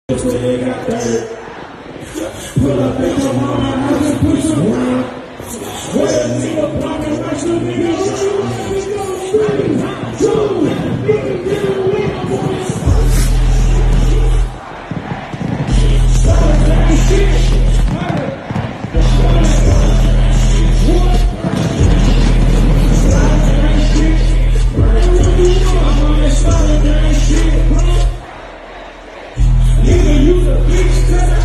They got dirt. Pull up at your mama house and put some round. Where a nigga block and watch the nigga Nigga, you the bitch,